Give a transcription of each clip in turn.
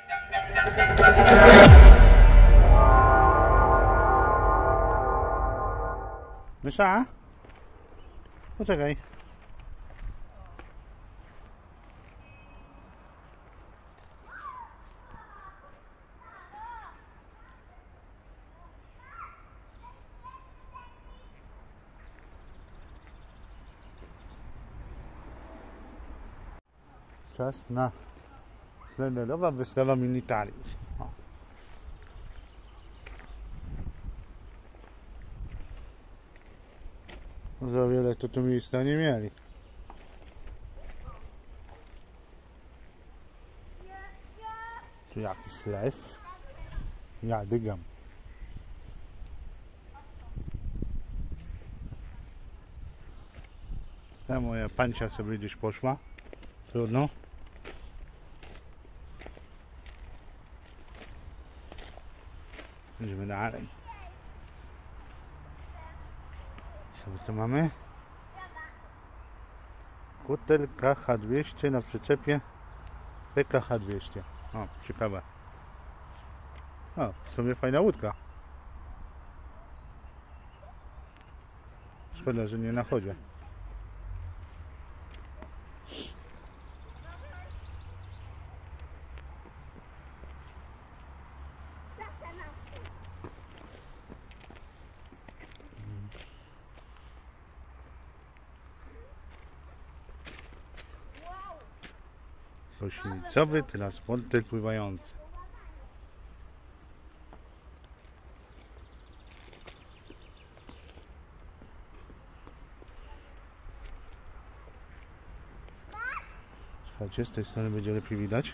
Mysza? Poczekaj. Czas na plenerowa wystawa militariów. Za wiele to tu miejsca nie mieli. Tu jakiś lew. Ja dygam. Ta moja pancia sobie gdzieś poszła. Trudno. Idziemy dalej. Co my tu mamy? Kutel KH200 na przyczepie PKH200. O, ciekawe. O, w sumie fajna łódka. Szkoda, że nie na chodzie. Roślinicowy transporter pływający. Słuchajcie, z tej strony będzie lepiej widać.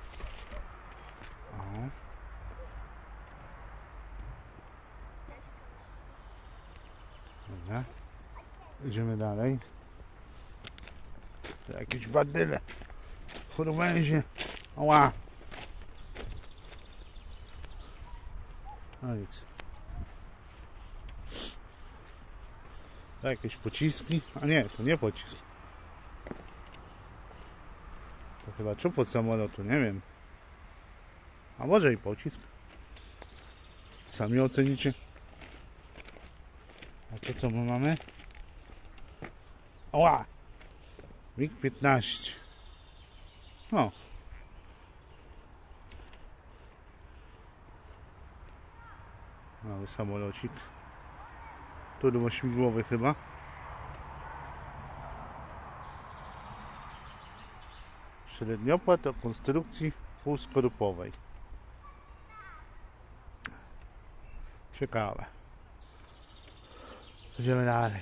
O. Dobra. Idziemy dalej. To jakieś badyle. Chorowęzie. Ała. No nic. To jakieś pociski. A nie, to nie pocisk. To chyba czub od samolotu, nie wiem. A może i pocisk. Sami ocenicie. A to co my mamy? Ała. MiG-15. O. Mały samolocik. Turbośmigłowy chyba. Średniopłat o konstrukcji półskorupowej. Ciekawe. Idziemy dalej.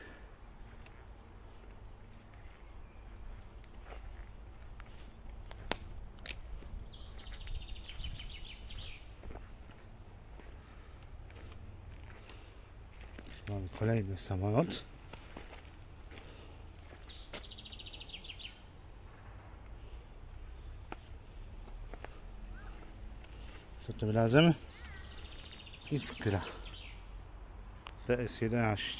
Mamy kolejny samolot. Co tym razem? Iskra TS-11.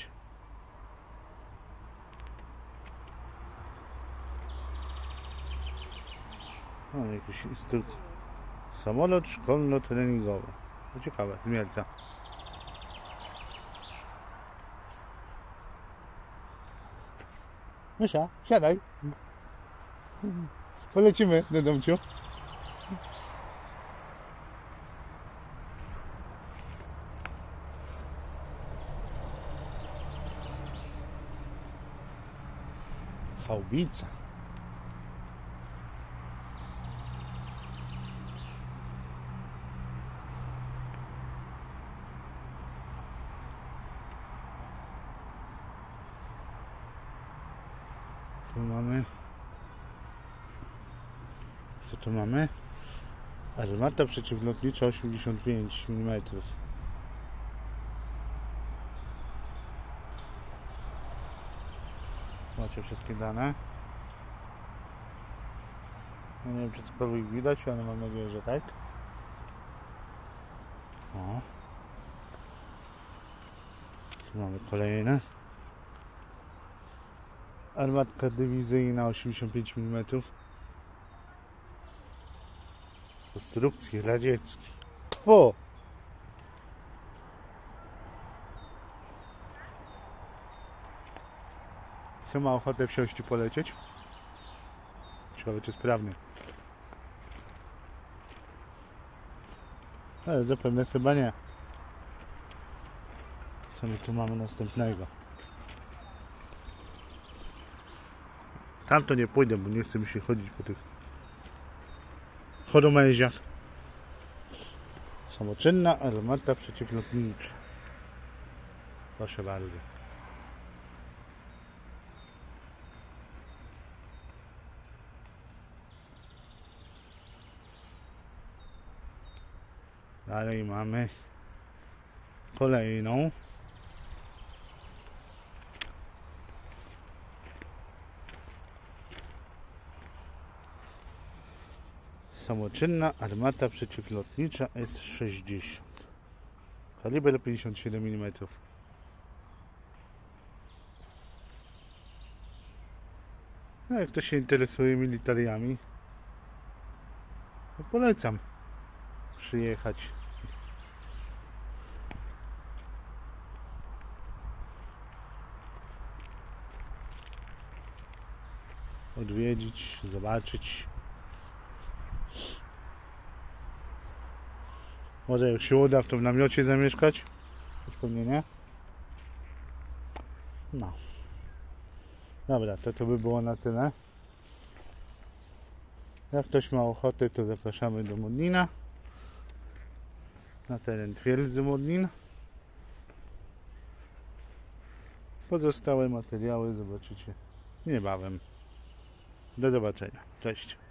O, jakiś samolot szkolno-treningowy. To ciekawe, z Mielca. Mysza, siadaj. Polecimy do domciu. Haubica. Tu mamy. Co tu mamy? Armata przeciwlotnicza 85 mm. Macie wszystkie dane. No nie wiem, czy cokolwiek widać, ale mam nadzieję, że tak. O. Tu mamy kolejne. Armatka dywizyjna 85 mm. konstrukcji radzieckich. O! Kto ma ochotę wsiąść i polecieć? Ciekawe, czy sprawny. Ale zapewne chyba nie. Co my tu mamy następnego? Tam to nie pójdę, bo nie chce mi się chodzić po tych chodomęziach. Samoczynna armata przeciwlotnicza. Proszę bardzo. Dalej mamy kolejną. Samoczynna armata przeciwlotnicza S-60. Kaliber 57 mm. No, jak ktoś się interesuje militariami, to polecam przyjechać. Odwiedzić, zobaczyć. Może jak się uda, to w namiocie zamieszkać? Choć pewnie nie. No. Dobra, to by było na tyle. Jak ktoś ma ochotę, to zapraszamy do Modlina. Na teren twierdzy Modlin. Pozostałe materiały zobaczycie niebawem. Do zobaczenia. Cześć.